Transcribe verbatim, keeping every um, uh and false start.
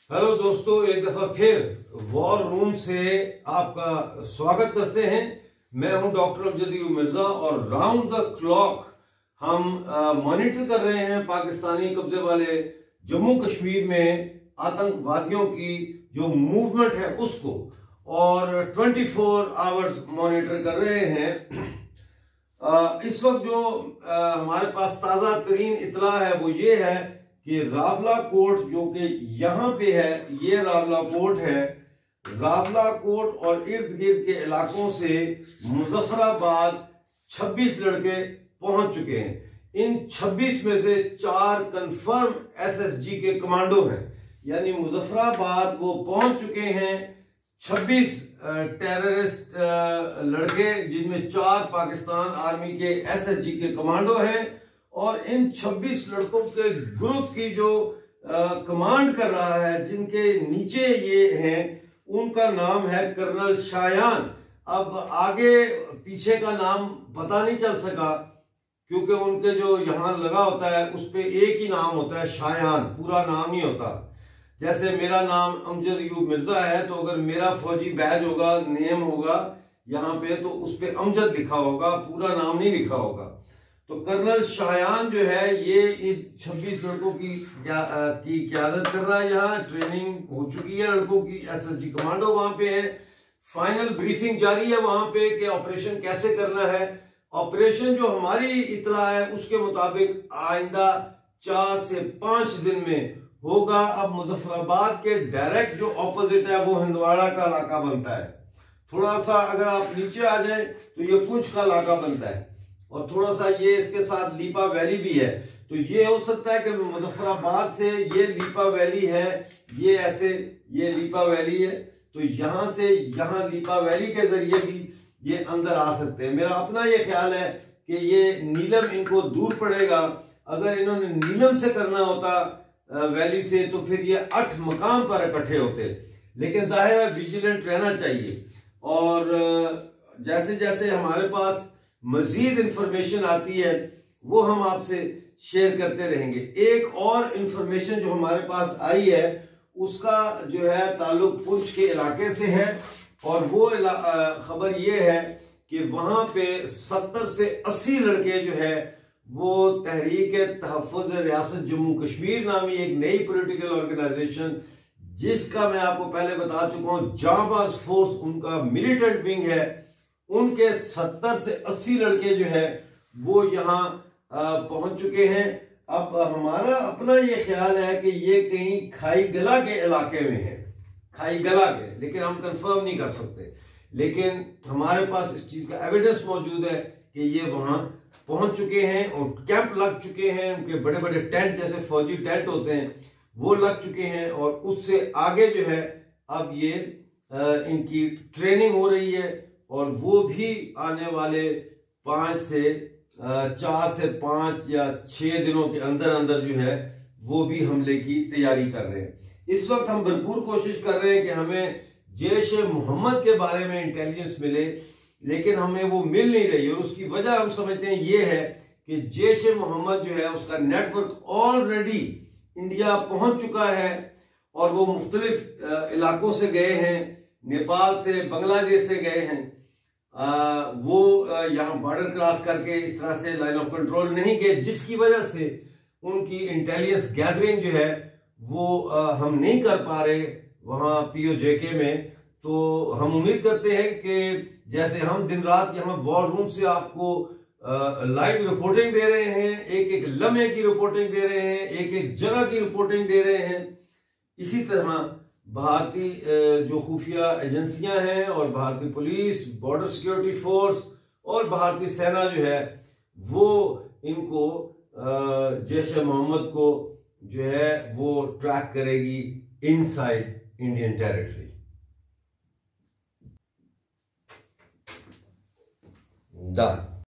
Hello दोस्तों, एक दफा फिर वॉर रूम से आपका स्वागत करते हैं। मैं हूं डॉक्टर अमजद अयूब मिर्जा और राउंड द क्लॉक हम मॉनिटर कर रहे हैं पाकिस्तानी कब्जे वाले जम्मू कश्मीर में आतंकवादियों की जो मूवमेंट है उसको, और चौबीस आवर्स मॉनिटर कर रहे हैं। आ, इस वक्त जो आ, हमारे पास ताज़ा तरीन इतला है वो ये है कि रावला कोट, जो कि यहाँ पे है, ये रावला कोट है। रावला कोट और इर्द गिर्द के इलाकों से मुजफ्फराबाद छब्बीस लड़के पहुंच चुके हैं। इन छब्बीस में से चार कंफर्म एसएसजी के कमांडो हैं, यानी मुजफ्फराबाद वो पहुंच चुके हैं छब्बीस टेररिस्ट लड़के, जिनमें चार पाकिस्तान आर्मी के एसएसजी के कमांडो हैं। और इन छब्बीस लड़कों के ग्रुप की जो आ, कमांड कर रहा है, जिनके नीचे ये हैं, उनका नाम है कर्नल शायान। अब आगे पीछे का नाम पता नहीं चल सका, क्योंकि उनके जो यहाँ लगा होता है उस पे एक ही नाम होता है, शायान, पूरा नाम नहीं होता। जैसे मेरा नाम अमजद अयूब मिर्जा है, तो अगर मेरा फौजी बैज होगा, नेम होगा यहाँ पे, तो उस पे अमजद लिखा होगा, पूरा नाम नहीं लिखा होगा। तो कर्नल शायान जो है ये इस छब्बीस लड़कों की क्या की क्यादत कर रहा है। यहाँ ट्रेनिंग हो चुकी है लड़कों की, एसएसजी कमांडो वहां पे है। फाइनल ब्रीफिंग जारी है वहां पे कि ऑपरेशन कैसे करना है। ऑपरेशन जो हमारी इतला है उसके मुताबिक आइंदा चार से पांच दिन में होगा। अब मुजफ्फराबाद के डायरेक्ट जो ऑपोजिट है वो हिंदवाड़ा का इलाका बनता है। थोड़ा सा अगर आप नीचे आ जाए तो ये पुंछ का इलाका बनता है, और थोड़ा सा ये इसके साथ लीपा वैली भी है। तो ये हो सकता है कि मुजफ्फराबाद से ये लीपा वैली है, ये ऐसे ये लीपा वैली है, तो यहां से यहाँ लीपा वैली के जरिए भी ये अंदर आ सकते हैं। मेरा अपना ये ख्याल है कि ये नीलम इनको दूर पड़ेगा। अगर इन्होंने नीलम से करना होता वैली से, तो फिर ये आठ मकाम पर इकट्ठे होते। लेकिन जाहिर है विजिलेंट रहना चाहिए, और जैसे जैसे हमारे पास मजीद इंफॉर्मेशन आती है वो हम आपसे शेयर करते रहेंगे। एक और इंफॉर्मेशन जो हमारे पास आई है उसका जो है ताल्लुक पुंछ के इलाके से है, और वो खबर ये है कि वहां पे सत्तर से अस्सी लड़के जो है वो तहरीक तहफ़्फ़ुज़ रियासत जम्मू कश्मीर नामी एक नई पॉलिटिकल ऑर्गेनाइजेशन, जिसका मैं आपको पहले बता चुका हूं जांबाज फोर्स उनका मिलिटेंट विंग है, उनके सत्तर से अस्सी लड़के जो है वो यहाँ पहुंच चुके हैं। अब हमारा अपना ये ख्याल है कि ये कहीं खाई गला के इलाके में है, खाई गला के, लेकिन हम कंफर्म नहीं कर सकते। लेकिन हमारे पास इस चीज का एविडेंस मौजूद है कि ये वहां पहुंच चुके हैं और कैंप लग चुके हैं। उनके बड़े बड़े टेंट, जैसे फौजी टेंट होते हैं, वो लग चुके हैं, और उससे आगे जो है अब ये आ, इनकी ट्रेनिंग हो रही है, और वो भी आने वाले पांच से चार से पांच या छह दिनों के अंदर अंदर जो है वो भी हमले की तैयारी कर रहे हैं। इस वक्त हम भरपूर कोशिश कर रहे हैं कि हमें जैश ए मोहम्मद के बारे में इंटेलिजेंस मिले, लेकिन हमें वो मिल नहीं रही। और उसकी वजह हम समझते हैं ये है कि जैश ए मोहम्मद जो है उसका नेटवर्क ऑलरेडी इंडिया पहुंच चुका है, और वो मुख्तलिफ इलाकों से गए हैं, नेपाल से, बांग्लादेश से गए हैं। आ, वो यहाँ बॉर्डर क्रॉस करके इस तरह से लाइन ऑफ कंट्रोल नहीं गए, जिसकी वजह से उनकी इंटेलिजेंस गैदरिंग जो है वो आ, हम नहीं कर पा रहे वहाँ पीओजेके में। तो हम उम्मीद करते हैं कि जैसे हम दिन रात यहाँ वॉर रूम से आपको लाइव रिपोर्टिंग दे रहे हैं, एक एक लम्हे की रिपोर्टिंग दे रहे हैं, एक एक जगह की रिपोर्टिंग दे रहे हैं, इसी तरह भारतीय जो खुफिया एजेंसियां हैं और भारतीय पुलिस, बॉर्डर सिक्योरिटी फोर्स और भारतीय सेना जो है वो इनको जैश ए मोहम्मद को जो है वो ट्रैक करेगी इनसाइड इंडियन टेरिटरी। डन।